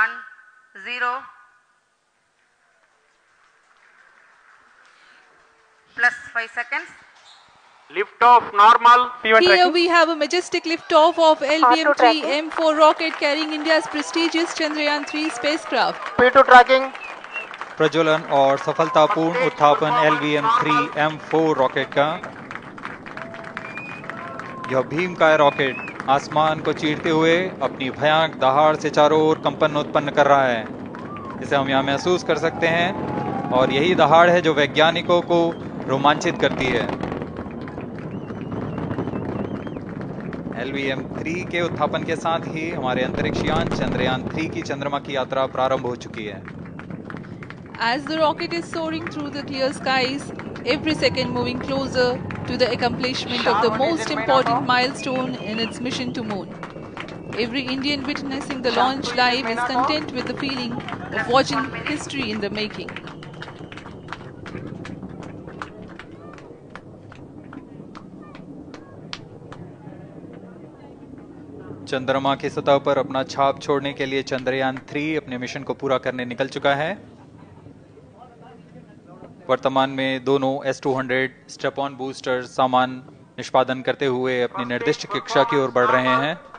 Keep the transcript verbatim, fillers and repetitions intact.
one zero plus five seconds. Lift off normal. P one Here tracking. we have a majestic liftoff of L V M three M four rocket carrying India's prestigious Chandrayaan three spacecraft. P two tracking. प्रज्वलन और सफलतापूर्ण उत्थापन L V M three M four rocket का। यह भीमकाय rocket आसमान को चीरते हुए अपनी भयानक दहाड़ से चारों ओर कंपन उत्पन्न कर रहा है। इसे हम यहाँ महसूस कर सकते हैं और यही दहाड़ है जो वैज्ञानिकों को रोमांचित करती है। एल वी एम थ्री के उत्थापन के साथ ही हमारे अंतरिक्ष यान चंद्रयान थ्री की चंद्रमा की यात्रा प्रारंभ हो चुकी है। As the rocket is soaring through the clear skies, every second moving closer to the accomplishment of the most important milestone in its mission to moon. Every Indian witnessing the launch live is content with the feeling of watching history in the making. चंद्रमा की सतह पर अपना छाप छोड़ने के लिए Chandrayaan three अपने मिशन को पूरा करने निकल चुका है। वर्तमान में दोनों S two hundred strap on booster सामान निष्पादन करते हुए अपनी निर्दिष्ट कक्षा की ओर बढ़ रहे हैं।